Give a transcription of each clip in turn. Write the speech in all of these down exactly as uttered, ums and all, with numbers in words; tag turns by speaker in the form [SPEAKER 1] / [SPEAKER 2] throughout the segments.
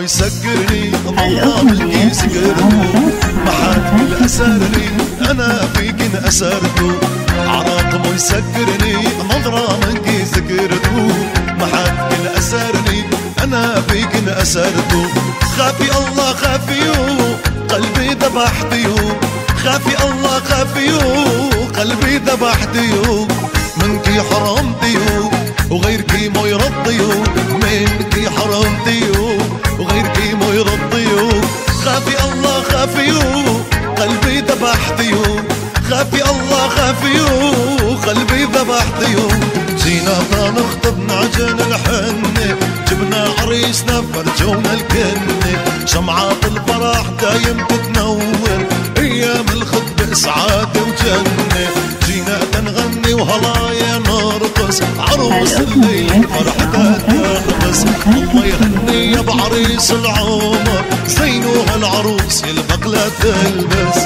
[SPEAKER 1] يسكرني والله مني سكرته، ما حد أسرني أنا فيك أسرته. عراق مو يسكرني نظرة مني سكرته، ما حد أسرني أنا فيك أسرته. خافي الله خافيو قلبي ذبحتيو، خافي الله خافيو قلبي ذبحتيو. منكي حرمتيو وغيركي مو يرضيو، منكي حرمتيو وغيركي مو يرضيو. خافي الله خافيو قلبي ذبحتيو، خافي الله خافيو قلبي ذبحتيو. جينا نخطب نعجن الحنة، جبنا عريسنا فرجونا الكنة. شمعات الفرح دايم تتنور، ايام الخطبة سعادة وجنة. جينا تنغني وهلايا نرقص، عروس الليل فرحتها تخبز. الله يهني يا بعريس العمر، زينو هالعروس يلبق لا تلبس.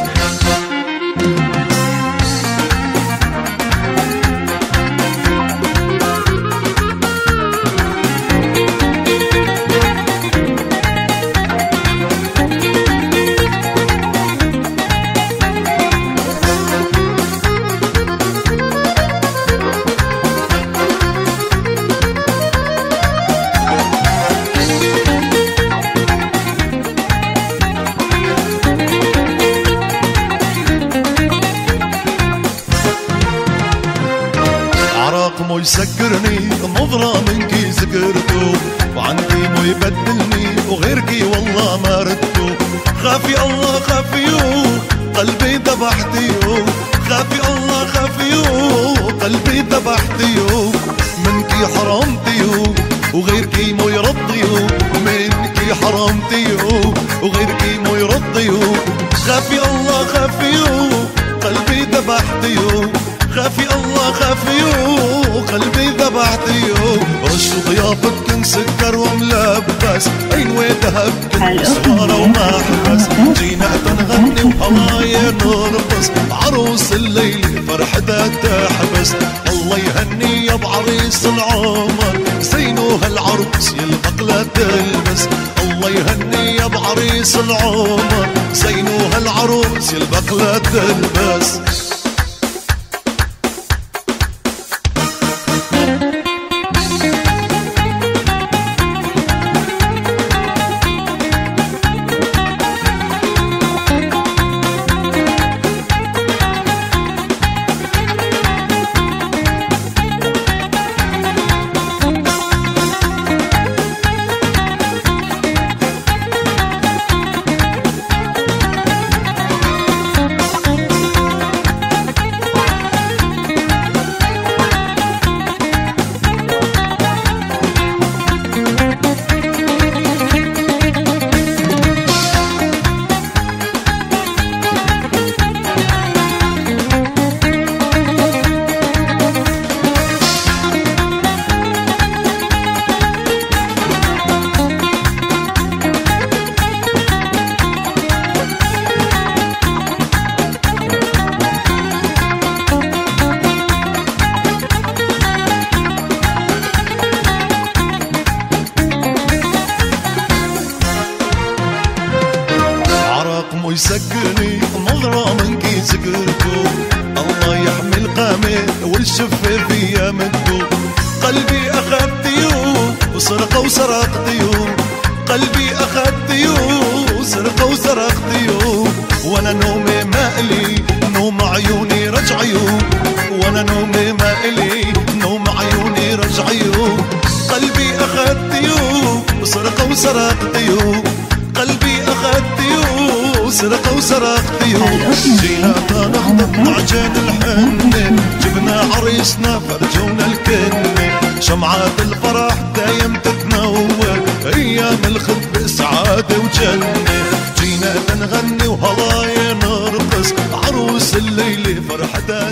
[SPEAKER 1] مو يسكرني نظرة منكي سكرتو، وعندي مو يبدلني وغيركي والله ما ردتو. خافي الله خافيو قلبي ذبحتيو، خافي الله خافيو قلبي ذبحتيو. منكي حرمتيو وغيركي مو يرضيو، منكي حرمتيو وغيركي مو يرضيو. خافي الله خافيو قلبي ذبحتيو، خافي الله خافيو قلبي ذبحتيو. رشوا ضيافتكن سكر وملبس، عين وذهب كن صغار ومحبس. جينا تنغني وهوايا نرقص، عروس الليل فرحتها تحبس. الله يهني يا بعريس العمر، زينو هالعروس يلبق لا تلبس. الله يهني يا بعريس العمر، زينو هالعروس يلبق لا تلبس. يسكرني نظرة منكي سكرتو. الله يحمي القامة والشفة فيا مدو. قلبي أخذتيو وسرقة وسرقتيو، قلبي أخذتيو وسرقة وسرقتيو. وانا نومي مالي نوم عيوني رجعيو، وانا نومي مالي نوم عيوني رجعيو. قلبي أخذتيو وسرقة وسرقتيو، قلبي أخذتيو وسرقة وسرقتيو. جينا نخطب معجن الحنة، جبنا عريسنا فرجونا الكنة. شمعات الفرح دايم تتنور، ايام الخطبة سعادة وجنة. جينا نغني وهوايا نرقص، عروس الليلة فرحتها